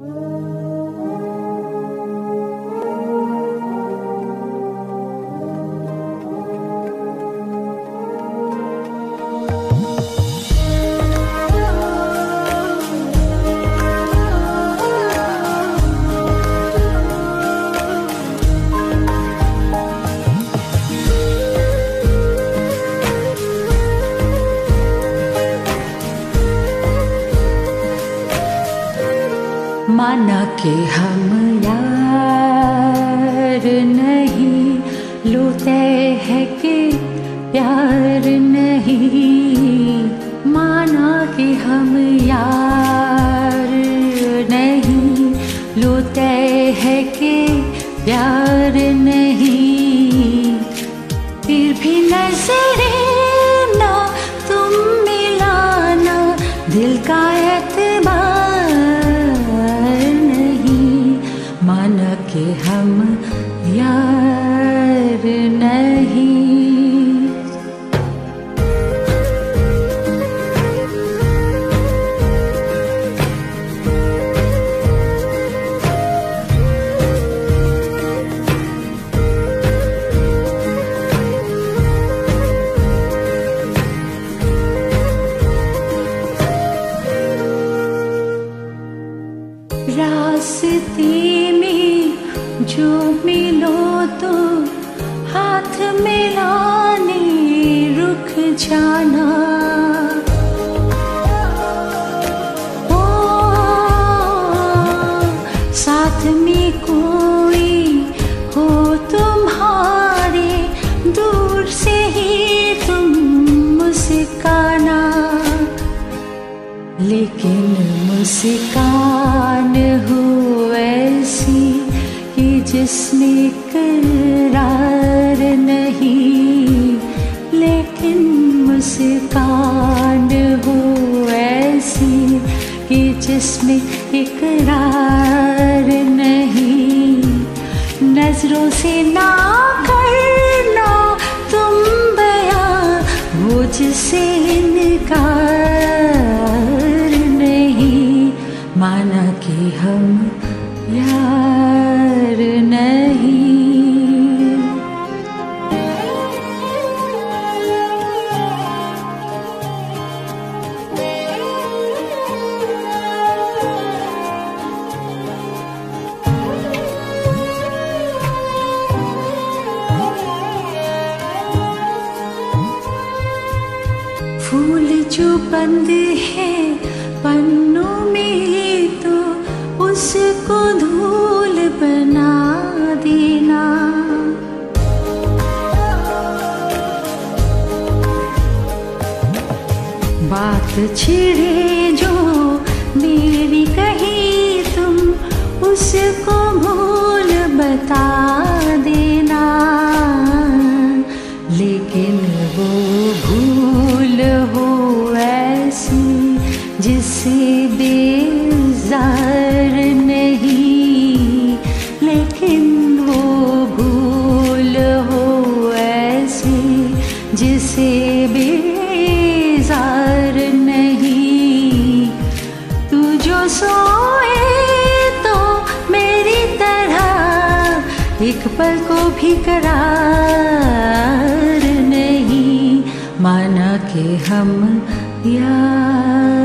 माना कि हम यार नहीं, लूटे हैं कि प्यार नहीं। माना कि हम यार नहीं, लूटे हैं कि प्यार नहीं। फिर भी नजरें ना तुम मिलाना, दिल का एतबार नहीं। माना कि हम यार नहीं। रास्ते में जो मिलो तो हाथ मिलाने रुक जाना। ओ साथ में कोई हो तुम्हारे, दूर से ही तुम मुस्काना। लेकिन मुस्कान हो ऐसी कि जिसमें इकरार नहीं। लेकिन मुस्कान हो ऐसी कि जिसमें इकरार नहीं। नजरों से ना करना तुम बयां वो जिसे इनकार नहीं। माना कि हम यार नहीं। फूल जो बंद है पन्नों में तो उसको धूल बना देना। बात छिड़े जो मेरी कही तुम उसको भूल बता देना। लेकिन वो भूल हो ऐसी जिससे बेजार नहीं। लेकिन वो भूल हो ऐसी जिसे बेजार नहीं। तू जो सोए तो मेरी तरह एक पल को भी करार नहीं। माना कि हम यार